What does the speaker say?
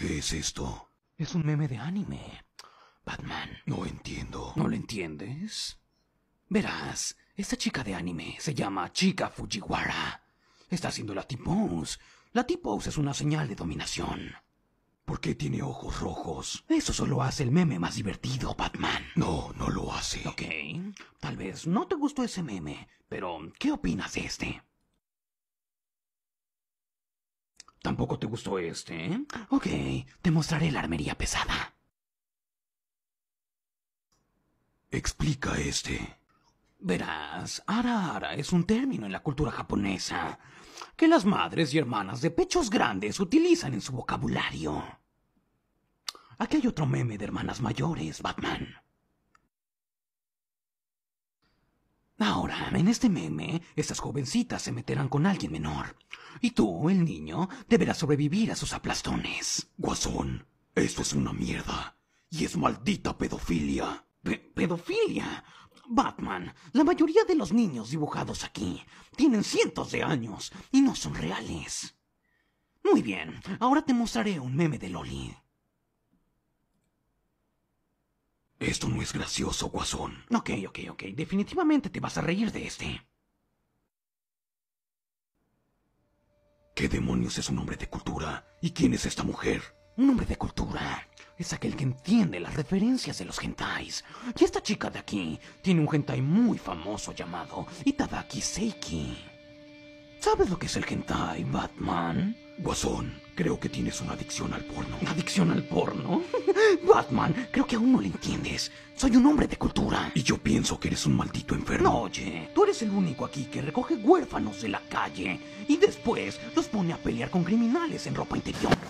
¿Qué es esto? Es un meme de anime, Batman. No entiendo. ¿No lo entiendes? Verás, esta chica de anime se llama Chika Fujiwara. Está haciendo la T-Pose. La T-Pose es una señal de dominación. ¿Por qué tiene ojos rojos? Eso solo hace el meme más divertido, Batman. No, no lo hace. Ok, tal vez no te gustó ese meme, pero ¿qué opinas de este? ¿Tampoco te gustó este? Ok, te mostraré la armería pesada. Explica este. Verás, ara es un término en la cultura japonesa que las madres y hermanas de pechos grandes utilizan en su vocabulario. Aquí hay otro meme de hermanas mayores, Batman. Ahora, en este meme, estas jovencitas se meterán con alguien menor. Y tú, el niño, deberás sobrevivir a sus aplastones. Guasón, esto es una mierda. Y es maldita pedofilia. ¿Pedofilia? Batman, la mayoría de los niños dibujados aquí tienen cientos de años y no son reales. Muy bien, ahora te mostraré un meme de Loli. Esto no es gracioso, Guasón. Ok. Definitivamente te vas a reír de este. ¿Qué demonios es un hombre de cultura? ¿Y quién es esta mujer? Un hombre de cultura es aquel que entiende las referencias de los hentais. Y esta chica de aquí tiene un hentai muy famoso llamado Itadaki Seiki. ¿Sabes lo que es el hentai, Batman? Guasón, creo que tienes una adicción al porno. ¿Adicción al porno? Batman, creo que aún no lo entiendes. Soy un hombre de cultura. Y yo pienso que eres un maldito enfermo. No, oye, tú eres el único aquí que recoge huérfanos de la calle y después los pone a pelear con criminales en ropa interior.